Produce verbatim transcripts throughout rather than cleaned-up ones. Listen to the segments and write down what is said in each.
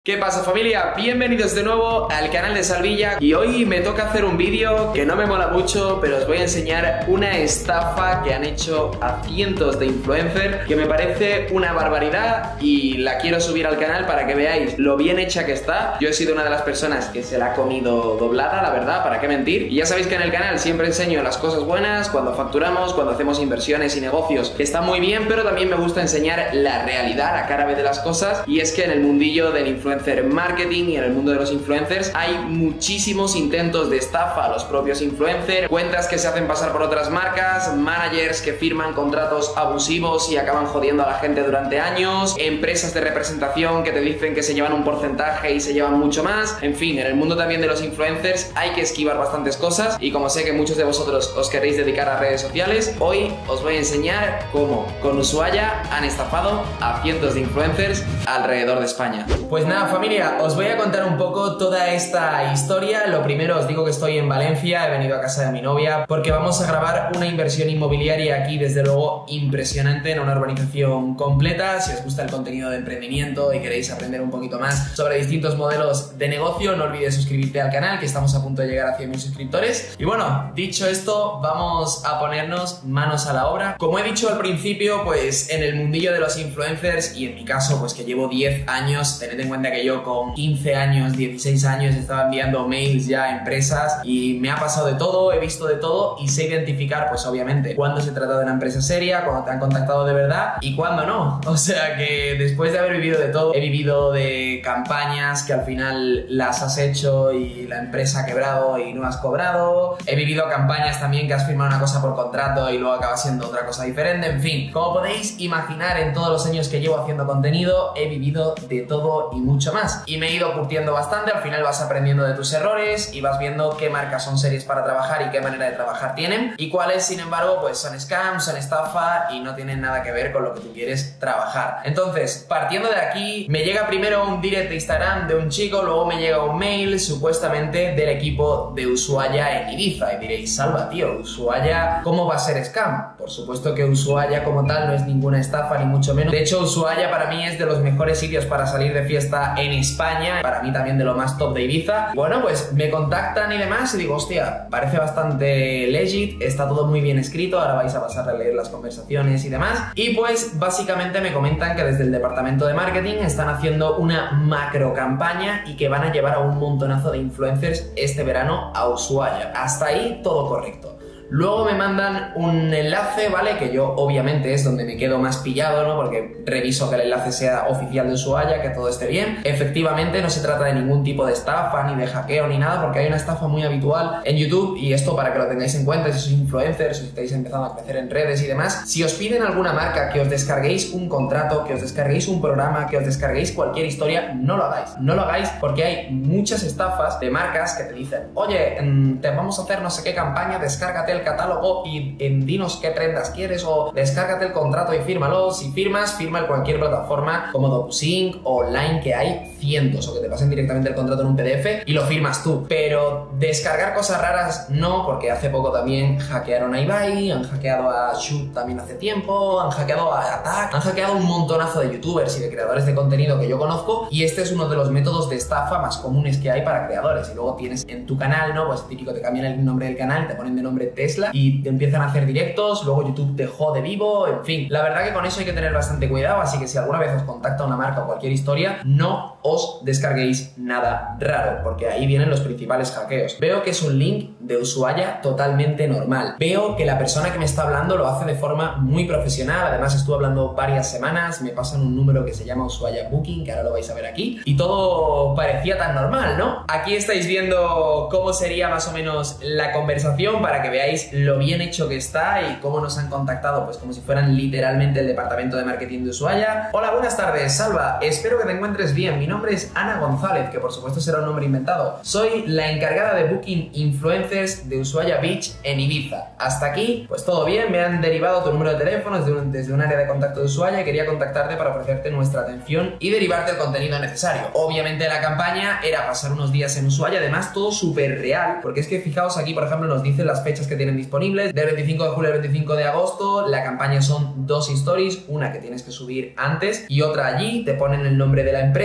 ¿Qué pasa, familia? Bienvenidos de nuevo al canal de Salvilla y hoy me toca hacer un vídeo que no me mola mucho, pero os voy a enseñar una estafa que han hecho a cientos de influencers que me parece una barbaridad y la quiero subir al canal para que veáis lo bien hecha que está. Yo he sido una de las personas que se la ha comido doblada, la verdad, para qué mentir. Y ya sabéis que en el canal siempre enseño las cosas buenas, cuando facturamos, cuando hacemos inversiones y negocios, que está muy bien, pero también me gusta enseñar la realidad, la cara B de las cosas, y es que en el mundillo del influencer marketing y en el mundo de los influencers hay muchísimos intentos de estafa a los propios influencers, cuentas que se hacen pasar por otras marcas, managers que firman contratos abusivos y acaban jodiendo a la gente durante años, empresas de representación que te dicen que se llevan un porcentaje y se llevan mucho más. En fin, en el mundo también de los influencers hay que esquivar bastantes cosas y como sé que muchos de vosotros os queréis dedicar a redes sociales, hoy os voy a enseñar cómo con Ushuaia han estafado a cientos de influencers alrededor de España. Pues nada, familia, os voy a contar un poco toda esta historia. Lo primero, os digo que estoy en Valencia, he venido a casa de mi novia porque vamos a grabar una inversión inmobiliaria aquí, desde luego impresionante, en una urbanización completa. Si os gusta el contenido de emprendimiento y queréis aprender un poquito más sobre distintos modelos de negocio, no olvides suscribirte al canal, que estamos a punto de llegar a cien mil suscriptores. Y bueno, dicho esto, vamos a ponernos manos a la obra. Como he dicho al principio, pues en el mundillo de los influencers, y en mi caso, pues que llevo diez años, tened en cuenta que yo con quince años, dieciséis años estaba enviando mails ya a empresas y me ha pasado de todo, he visto de todo y sé identificar, pues obviamente, cuándo se trata de una empresa seria, cuando te han contactado de verdad y cuándo no. O sea que después de haber vivido de todo, he vivido de campañas que al final las has hecho y la empresa ha quebrado y no has cobrado. He vivido campañas también que has firmado una cosa por contrato y luego acaba siendo otra cosa diferente. En fin, como podéis imaginar, en todos los años que llevo haciendo contenido, he vivido de todo y mucho más. Y me he ido curtiendo bastante, al final vas aprendiendo de tus errores y vas viendo qué marcas son serias para trabajar y qué manera de trabajar tienen y cuáles, sin embargo, pues son scams, son estafa y no tienen nada que ver con lo que tú quieres trabajar. Entonces, partiendo de aquí, me llega primero un direct de Instagram de un chico, luego me llega un mail supuestamente del equipo de Ushuaia en Ibiza y diréis, Salva, tío, Ushuaia, ¿cómo va a ser scam? Por supuesto que Ushuaia como tal no es ninguna estafa ni mucho menos. De hecho, Ushuaia para mí es de los mejores sitios para salir de fiesta en España, para mí también de lo más top de Ibiza. Bueno, pues me contactan y demás y digo, hostia, parece bastante legit, está todo muy bien escrito, ahora vais a pasar a leer las conversaciones y demás. Y pues básicamente me comentan que desde el departamento de marketing están haciendo una macro campaña y que van a llevar a un montonazo de influencers este verano a Ushuaia. Hasta ahí todo correcto. Luego me mandan un enlace, ¿vale? Que yo obviamente es donde me quedo más pillado, ¿no? Porque reviso que el enlace sea oficial de Ushuaia, que todo esté bien. Efectivamente no se trata de ningún tipo de estafa, ni de hackeo, ni nada, porque hay una estafa muy habitual en YouTube, y esto para que lo tengáis en cuenta si sois influencers, si estáis empezando a crecer en redes y demás. Si os piden alguna marca que os descarguéis un contrato, que os descarguéis un programa, que os descarguéis cualquier historia, no lo hagáis. No lo hagáis porque hay muchas estafas de marcas que te dicen, oye, te vamos a hacer no sé qué campaña, descárgate el catálogo y en dinos qué prendas quieres, o descárgate el contrato y fírmalo. Si firmas, firma en cualquier plataforma como DocuSync o Line, que hay cientos, o que te pasen directamente el contrato en un P D F y lo firmas tú. Pero descargar cosas raras no, porque hace poco también hackearon a Ibai, han hackeado a Shoot también hace tiempo, han hackeado a Attack, han hackeado un montonazo de youtubers y de creadores de contenido que yo conozco, y este es uno de los métodos de estafa más comunes que hay para creadores. Y luego tienes en tu canal, ¿no? Pues típico, te cambian el nombre del canal, te ponen de nombre Tesla y te empiezan a hacer directos, luego YouTube te jode vivo, en fin. La verdad que con eso hay que tener bastante cuidado, así que si alguna vez os contacta una marca o cualquier historia, no os descarguéis nada raro, porque ahí vienen los principales hackeos. Veo que es un link de Ushuaia totalmente normal. Veo que la persona que me está hablando lo hace de forma muy profesional, además estuve hablando varias semanas, me pasan un número que se llama Ushuaia Booking, que ahora lo vais a ver aquí, y todo parecía tan normal, ¿no? Aquí estáis viendo cómo sería más o menos la conversación para que veáis lo bien hecho que está y cómo nos han contactado, pues como si fueran literalmente el departamento de marketing de Ushuaia. Hola, buenas tardes, Salva, espero que te encuentres bien. Mi nombre es Ana González, que por supuesto será un nombre inventado. Soy la encargada de Booking Influencers de Ushuaia Beach en Ibiza. Hasta aquí, pues todo bien, me han derivado tu número de teléfono desde un, desde un área de contacto de Ushuaia y quería contactarte para ofrecerte nuestra atención y derivarte el contenido necesario. Obviamente la campaña era pasar unos días en Ushuaia, además todo súper real, porque es que fijaos aquí, por ejemplo, nos dicen las fechas que tienen disponibles, del veinticinco de julio al veinticinco de agosto. La campaña son dos stories, una que tienes que subir antes y otra allí, te ponen el nombre de la empresa,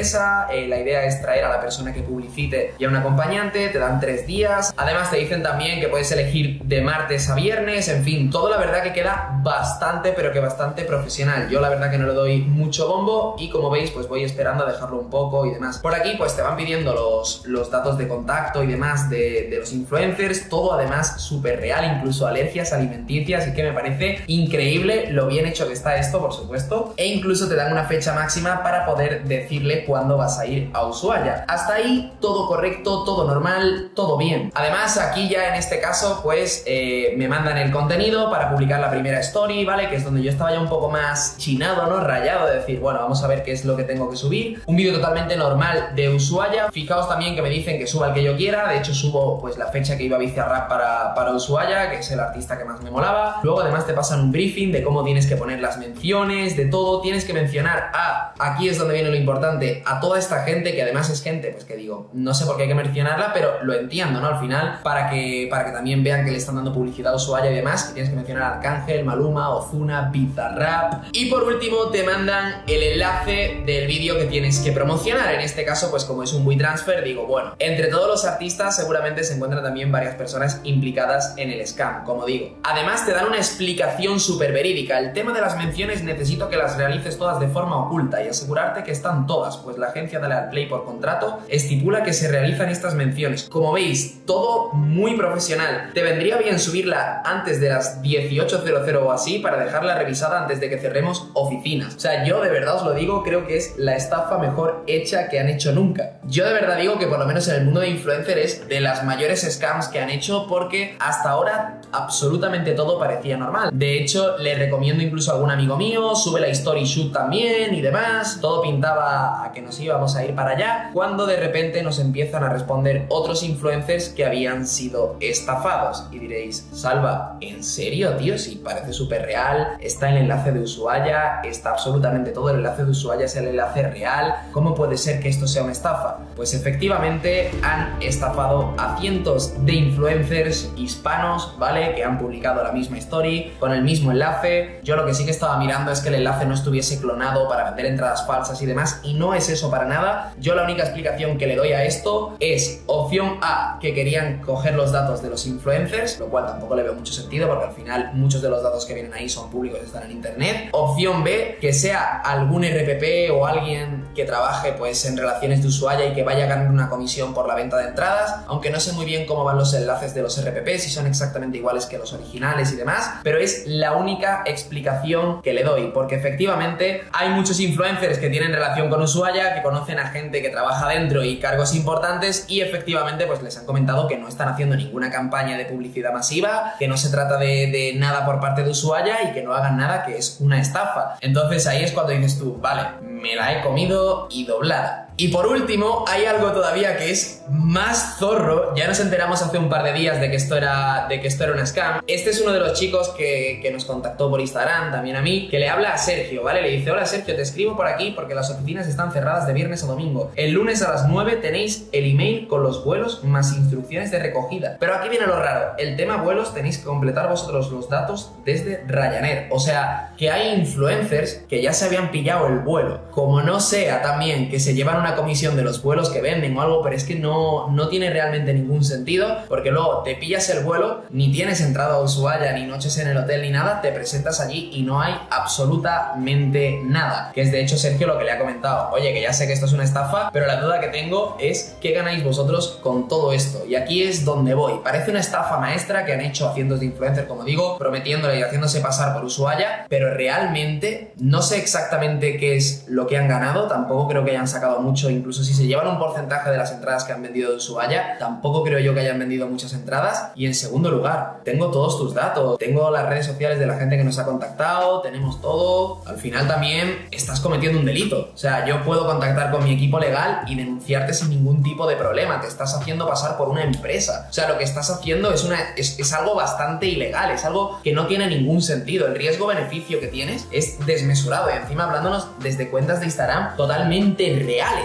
estafa. Eh, la idea es traer a la persona que publicite y a un acompañante, te dan tres días. Además te dicen también que puedes elegir de martes a viernes, en fin, todo la verdad que queda bastante, pero que bastante profesional. Yo la verdad que no le doy mucho bombo y como veis pues voy esperando a dejarlo un poco y demás. Por aquí pues te van pidiendo los, los datos de contacto y demás de, de los influencers, todo además súper real, incluso alergias alimenticias, y que me parece increíble lo bien hecho que está esto, por supuesto, e incluso te dan una fecha máxima para poder decirle cuándo vas a ir a Ushuaia. Hasta ahí todo correcto, todo normal, todo bien. Además aquí ya en este caso pues eh, me mandan el contenido para publicar la primera story, ¿vale? Que es donde yo estaba ya un poco más chinado, ¿no? Rayado, de decir, bueno, vamos a ver qué es lo que tengo que subir. Un vídeo totalmente normal de Ushuaia. Fijaos también que me dicen que suba el que yo quiera. De hecho subo pues la fecha que iba a Bizarrap para, para Ushuaia, que es el artista que más me molaba. Luego además te pasan un briefing de cómo tienes que poner las menciones, de todo. Tienes que mencionar a, aquí es donde viene lo importante, a toda esta gente, que además es gente, pues que digo, no sé por qué hay que mencionarla, pero lo entiendo, ¿no? Al final, para que, para que también vean que le están dando publicidad a Ushuaia y demás, que tienes que mencionar a Arcángel, Maluma, Ozuna, Bizarrap. Y por último te mandan el enlace del vídeo que tienes que promocionar. En este caso, pues como es un WeTransfer, digo, bueno, entre todos los artistas seguramente se encuentran también varias personas implicadas en el scam, como digo. Además te dan una explicación súper verídica. El tema de las menciones necesito que las realices todas de forma oculta y asegurarte que están todas, pues la agencia Dale al Play por contrato estipula que se realizan estas menciones. Como veis, todo muy profesional. Te vendría bien subirla antes de las dieciocho cero cero o así para dejarla revisada antes de que cerremos oficinas. O sea, yo de verdad os lo digo, creo que es la estafa mejor hecha que han hecho nunca. Yo de verdad digo que por lo menos en el mundo de influencer es de las mayores scams que han hecho, porque hasta ahora absolutamente todo parecía normal. De hecho, le recomiendo incluso a algún amigo mío, sube la story shoot también y demás. Todo pintaba a que nos íbamos a ir para allá, cuando de repente nos empiezan a responder otros influencers que habían sido estafados. Y diréis, Salva, ¿en serio, tío? Sí, parece súper real, está el enlace de Ushuaia, está absolutamente todo, el enlace de Ushuaia es el enlace real. ¿Cómo puede ser que esto sea una estafa? Pues efectivamente han estafado a cientos de influencers hispanos, ¿vale? Que han publicado la misma story con el mismo enlace. Yo lo que sí que estaba mirando es que el enlace no estuviese clonado para vender entradas falsas y demás, y no es eso para nada. Yo la única explicación que le doy a esto es opción A, que querían coger los datos de los influencers, lo cual tampoco le veo mucho sentido porque al final muchos de los datos que vienen ahí son públicos, están en internet. Opción B, que sea algún R P P o alguien que trabaje pues en relaciones de Ushuaia y que vaya a ganar una comisión por la venta de entradas, aunque no sé muy bien cómo van los enlaces de los R P P, si son exactamente iguales que los originales y demás, pero es la única explicación que le doy, porque efectivamente hay muchos influencers que tienen relación con Ushuaia, que conocen a gente que trabaja dentro y cargos importantes, y efectivamente pues les han comentado que no están haciendo ninguna campaña de publicidad masiva, que no se trata de, de nada por parte de Ushuaia y que no hagan nada, que es una estafa. Entonces ahí es cuando dices tú, vale, me la he comido y doblada. Y por último, hay algo todavía que es más zorro. Ya nos enteramos hace un par de días de que esto era, de que esto era una scam. Este es uno de los chicos que, que nos contactó por Instagram, también a mí, que le habla a Sergio, ¿vale? Le dice, hola Sergio, te escribo por aquí porque las oficinas están cerradas de viernes a domingo. El lunes a las nueve tenéis el email con los vuelos más instrucciones de recogida. Pero aquí viene lo raro. El tema vuelos tenéis que completar vosotros los datos desde Ryanair. O sea, que hay influencers que ya se habían pillado el vuelo. Como no sea también que se llevan una comisión de los vuelos que venden o algo, pero es que no, no tiene realmente ningún sentido, porque luego te pillas el vuelo, ni tienes entrada a Ushuaia, ni noches en el hotel, ni nada, te presentas allí y no hay absolutamente nada. Que es de hecho Sergio lo que le ha comentado, oye, que ya sé que esto es una estafa, pero la duda que tengo es ¿qué ganáis vosotros con todo esto? Y aquí es donde voy. Parece una estafa maestra que han hecho a cientos de influencers, como digo, prometiéndole y haciéndose pasar por Ushuaia, pero realmente no sé exactamente qué es lo que han ganado, tampoco creo que hayan sacado mucho, incluso si se llevan un porcentaje de las entradas que han vendido de Ushuaia, tampoco creo yo que hayan vendido muchas entradas. Y en segundo lugar, tengo todos tus datos, tengo las redes sociales de la gente que nos ha contactado, tenemos todo. Al final también estás cometiendo un delito, o sea, yo puedo contactar con mi equipo legal y denunciarte sin ningún tipo de problema. Te estás haciendo pasar por una empresa, o sea, lo que estás haciendo es, una, es, es algo bastante ilegal, es algo que no tiene ningún sentido. El riesgo-beneficio que tienes es desmesurado, y encima hablándonos desde cuentas de Instagram totalmente reales.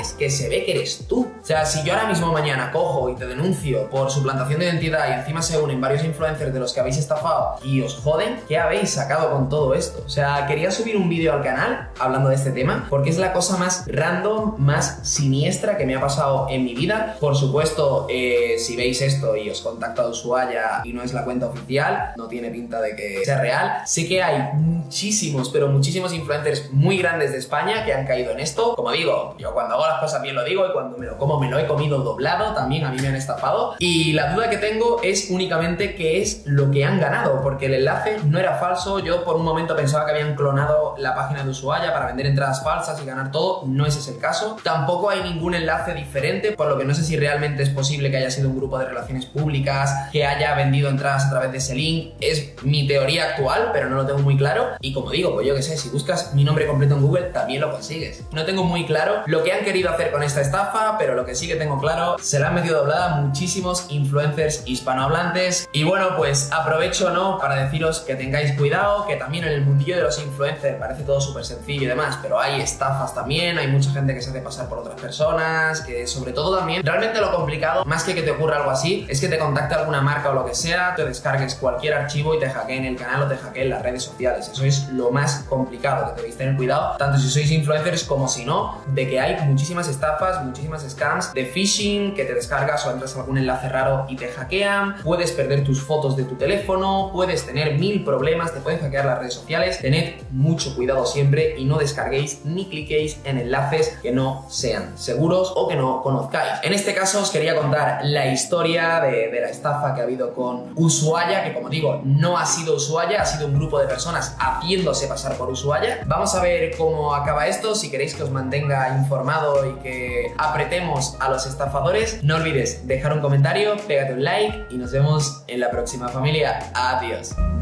reales, que se ve que eres tú. O sea, si yo ahora mismo mañana cojo y te denuncio por suplantación de identidad y encima se unen varios influencers de los que habéis estafado y os joden, ¿qué habéis sacado con todo esto? O sea, quería subir un vídeo al canal hablando de este tema porque es la cosa más random, más siniestra que me ha pasado en mi vida. Por supuesto, eh, si veis esto y os contacta Ushuaia y no es la cuenta oficial, no tiene pinta de que sea real. Sé que hay muchísimos, pero muchísimos influencers muy grandes de España que han caído en esto. Como digo, yo cuando hago las cosas bien lo digo y cuando me lo como me lo he comido doblado, también a mí me han estafado. Y la duda que tengo es únicamente qué es lo que han ganado, porque el enlace no era falso. Yo por un momento pensaba que habían clonado la página de Ushuaia para vender entradas falsas y ganar todo. No es ese el caso. Tampoco hay ningún enlace diferente, por lo que no sé si realmente es posible que haya sido un grupo de relaciones públicas que haya vendido entradas a través de ese link. Es mi teoría actual, pero no lo tengo muy claro. Y como digo, pues yo que sé, si buscas mi nombre completo en Google también lo consigues. No tengo muy claro lo que han querido hacer con esta estafa, pero lo que sí que tengo claro, se la han metido doblada muchísimos influencers hispanohablantes. Y bueno, pues aprovecho, ¿no?, para deciros que tengáis cuidado, que también en el mundillo de los influencers parece todo súper sencillo y demás, pero hay estafas también, hay mucha gente que se hace pasar por otras personas, que sobre todo también, realmente lo complicado, más que que te ocurra algo así, es que te contacte alguna marca o lo que sea, te descargues cualquier archivo y te hackeen el canal o te hackeen las redes sociales. Eso es lo más complicado, que debéis tener cuidado, tanto si sois influencers como si no, de que hay muchísimas estafas, muchísimas scams de phishing, que te descargas o entras a algún enlace raro y te hackean, puedes perder tus fotos de tu teléfono, puedes tener mil problemas, te pueden hackear las redes sociales. Tened mucho cuidado siempre y no descarguéis ni cliquéis en enlaces que no sean seguros o que no conozcáis. En este caso os quería contar la historia de, de la estafa que ha habido con Ushuaia, que como digo, no ha sido Ushuaia, ha sido un grupo de personas haciéndose pasar por Ushuaia. Vamos a ver cómo acaba esto. Si queréis que os mantenga informado y que apretemos a los estafadores, no olvides dejar un comentario, pégate un like y nos vemos en la próxima, familia. Adiós.